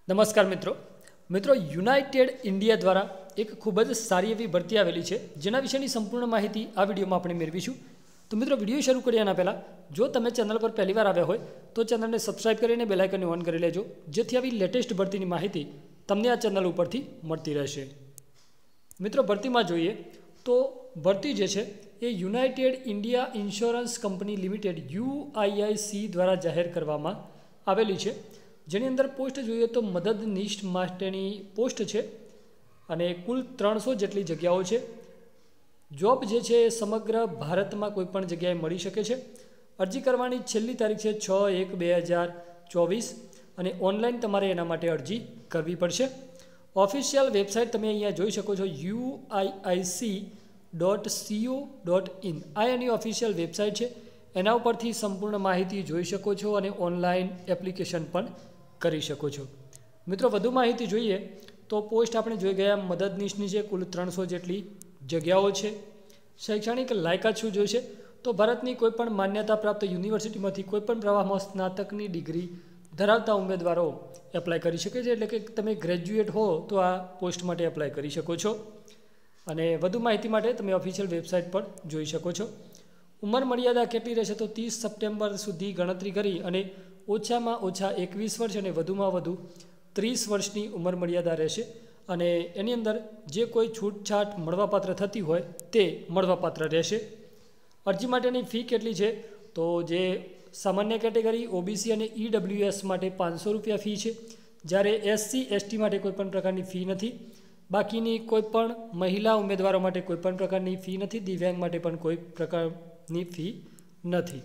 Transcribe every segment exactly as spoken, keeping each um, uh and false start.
नमस्कार मित्रों मित्रों यूनाइटेड इंडिया द्वारा एक खूब ज सारी एवी भरती आवेली है जेना विषयनी संपूर्ण माहिती आ विडियो में आपणे मेळवीशुं। तो मित्रों विडियो शुरू करियाना पहला जो तमे चैनल पर पहली बार आव्या होय तो चैनल ने सब्सक्राइब करीने बेल आइकन ऑन करी लेजो, जेथी आवी लेटेस्ट भरतीनी माहिती तमने आ चैनल उपरथी मळती रहेशे। मित्रों भरती में जोईए तो भरती जे छे ए United India Insurance company limited UIIC द्वारा जाहिर करवामां आवेली छे, जेनी अंदर पोस्ट જોઈએ तो मददनीश माटेनी पोस्ट है अने कुल त्रणसो जेटली जग्याओ छे। जॉब जे छे समग्र भारत में कोईपण जग्याए मळी शके छे। अरजी करवानी छेल्ली तारीख है छ एक बे हज़ार चौवीस अने ऑनलाइन तमारे एना माटे अरजी करवी पड़शे। ऑफिशियल वेबसाइट तमे अहींया जोई शको छो U I I C dot C O dot in आ एनी ऑफिशियल वेबसाइट है। एना उपरथी संपूर्ण माहिती जोई शको छो अने ऑनलाइन एप्लिकेशन पण करी शको छो। मित्रों वधु माहिती जोईए तो पोस्ट आपणे जोई गया मददनीशनी छे, कुल त्रणसो जेटली जग्याओ छे। शैक्षणिक लायकात शुं जोईशे तो भारतनी कोईपण मान्यता प्राप्त यूनिवर्सिटीमांथी कोईपण प्रवाहमां स्नातकनी डिग्री धरावता उमेदवारो एप्लाय करी शके छे, एटले के तमे ग्रेज्युएट हो तो आ पोस्ट माटे एप्लाय करी शको छो। अने वधु माहिती माटे तमे ऑफिशियल वेबसाइट पर जोई शको छो। उमर मर्यादा केटली रहेशे तो तीस सप्टेम्बर सुधी गणतरी करी अने ओछामां ओछा एकवीस वर्ष अने वधुमां वधु तीस वर्षनी उमर मर्यादा रहेशे अने एनी अंदर जे कोई छूटछाट मळवापात्र थती होय ते मळवापात्र रहेशे। अरजी माटेनी फी केटली छे तो जे सामान्य केटेगरी ओबीसी अने ईडब्ल्यूएस माटे पांच सौ रुपया फी है, ज्यारे एससी एसटी माटे कोईपण प्रकारनी फी नहीं। बाकीनी कोईपण महिला उम्मीदवारों माटे कोईपण प्रकारनी फी नहीं। दिव्यांग माटे पण कोई प्रकारनी फी नहीं।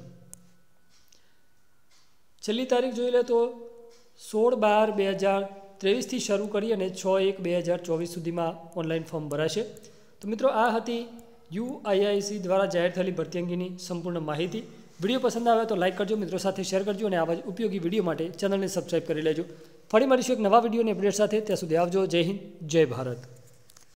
छेल्ली तारीख जोई ले तो सोल बार बे हज़ार तेवीस थी शुरू करी अने छ एक बे हज़ार चौवीस सुधी में ऑनलाइन फॉर्म भराशे। तो मित्रों आ हती यूआईआईसी द्वारा जाहिर थयेली भरती अंगेनी संपूर्ण माहिती। विडियो पसंद आवे तो लाइक करजो, मित्रों साथे शेर करजो अने आवा ज उपयोगी विडियो माटे चेनल ने सब्सक्राइब करी लेजो। फरी मळीशुं एक नवा विडियो ने अपडेट साथे। त्यां सुधी आवजो। जय हिंद, जय भारत।